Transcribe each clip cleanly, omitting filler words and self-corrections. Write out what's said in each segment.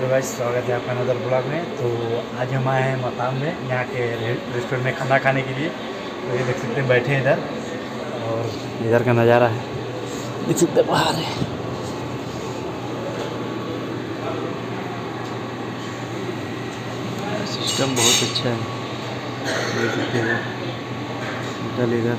Hello guys, स्वागत है आपका नदर ब्लॉग में। तो आज हम आए हैं मकाम में, यहाँ के रेस्टोरेंट में खाना खाने के लिए। तो ये देख सकते हैं बैठे हैं इधर, और इधर का नज़ारा है देख सकते हैं, बाहर है। सिस्टम बहुत अच्छा है, देख सकते हैं होटल इधर,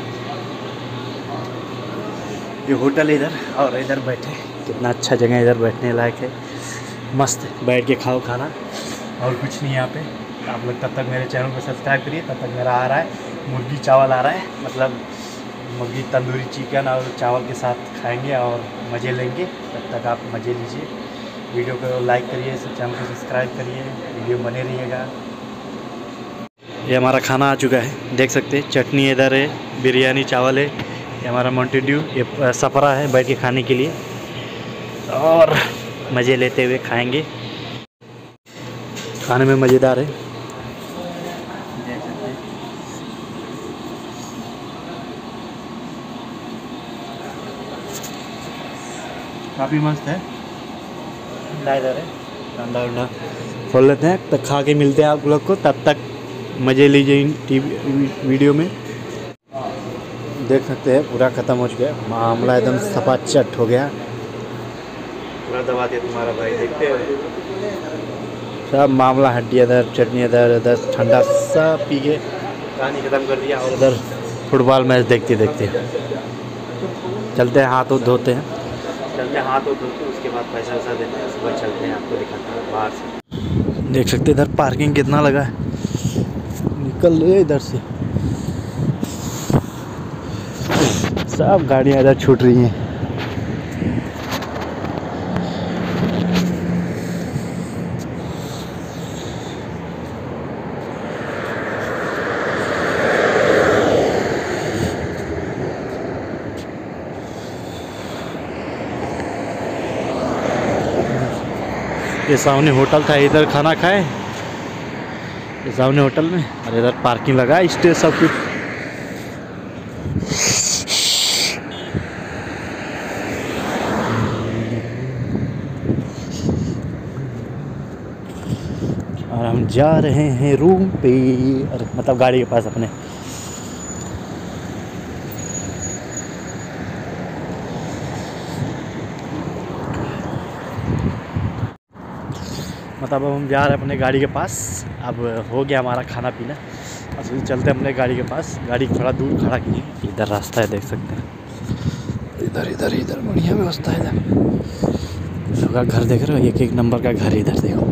ये होटल इधर, और इधर बैठे, कितना अच्छा जगह इधर बैठने लायक है, मस्त बैठ के खाओ खाना। और कुछ नहीं यहाँ पे। आप लोग तब तक मेरे चैनल को सब्सक्राइब करिए। तब तक मेरा आ रहा है मुर्गी चावल आ रहा है, मतलब मुर्गी तंदूरी चिकन और चावल के साथ खाएंगे और मज़े लेंगे। तब तक आप मज़े लीजिए। वीडियो को लाइक करिए, चैनल को सब्सक्राइब करिए, वीडियो बने रहिएगा। ये हमारा खाना आ चुका है, देख सकते हैं। चटनी इधर है, बिरयानी चावल है, ये हमारा माउंटेन ड्यू, ये सफरा है बैठ के खाने के लिए, और मज़े लेते हुए खाएंगे। खाने में मज़ेदार है, देख सकते हैं। काफ़ी मस्त है, ठंडा इधर है, ठंडा ठंडा खोल लेते हैं तो खा के मिलते हैं आप लोग को। तब तक मज़े लीजिए इन वीडियो में। देख सकते हैं पूरा ख़त्म हो चुका है, मामला एकदम सपाचट हो गया, पूरा दबा दिया तुम्हारा भाई, देखते हो सब मामला। हड्डी इधर, चटनी इधर, इधर ठंडा सब पी के कहानी ख़त्म कर दिया। और उधर फुटबॉल मैच देखते देखते चलते हैं, हाथ धोते हैं, चलते हैं हाथ धोते हैं, उसके बाद पैसा वैसा देते हैं, उसके बाद चलते हैं, आपको दिखाते हैं बाहर से। देख सकते हैं इधर पार्किंग कितना लगा है, निकल रहे इधर से सब गाड़ियाँ इधर छूट रही हैं। ये सामने होटल था, इधर खाना खाए ये सामने होटल में, और इधर पार्किंग लगा स्टे सब कुछ। और हम जा रहे हैं रूम पे, और मतलब गाड़ी के पास अपने। मतलब अब हम जा रहे हैं अपने गाड़ी के पास। अब हो गया हमारा खाना पीना, अब फिर चलते हैं अपने गाड़ी के पास। गाड़ी थोड़ा दूर खड़ा कीजिए, इधर रास्ता है देख सकते हैं, इधर इधर इधर बढ़िया व्यवस्था है। इधर सबका घर देख रहे हो, एक एक नंबर का घर इधर देखो।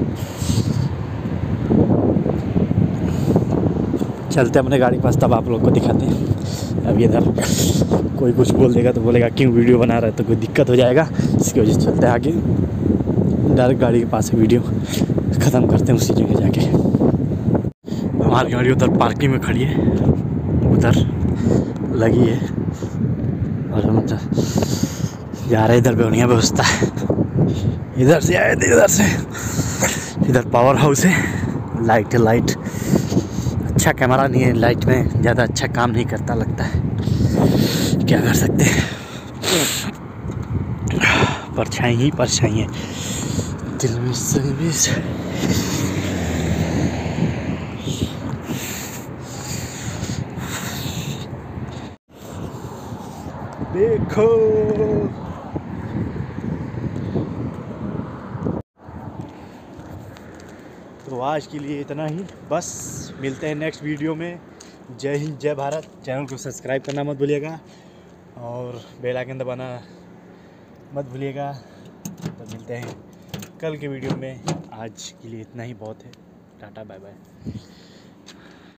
चलते हैं अपने गाड़ी के पास, तब आप लोग को दिखाते हैं। अब इधर कोई कुछ बोल देगा तो बोलेगा क्यों वीडियो बना रहा है, तो कोई दिक्कत हो जाएगा, इसकी वजह से चलते हैं आगे। डायरेक्ट गाड़ी के पास है, वीडियो ख़त्म करते हैं उसी जगह जाके। हमारी गाड़ी उधर पार्किंग में खड़ी है, उधर लगी है, और हम जा रहे हैं। इधर बढ़िया व्यवस्था है, इधर से आए थे, इधर से इधर पावर हाउस है, लाइट है, लाइट अच्छा कैमरा नहीं है, लाइट में ज़्यादा अच्छा काम नहीं करता लगता है, क्या कर सकते हैं, परछाई ही परछाई है दिल में सर्विस। देखो तो आज के लिए इतना ही, बस मिलते हैं नेक्स्ट वीडियो में। जय हिंद, जय भारत। चैनल को सब्सक्राइब करना मत भूलिएगा, और बेल आइकन दबाना मत भूलिएगा। तो मिलते हैं कल के वीडियो में, आज के लिए इतना ही बहुत है। Tata bye bye.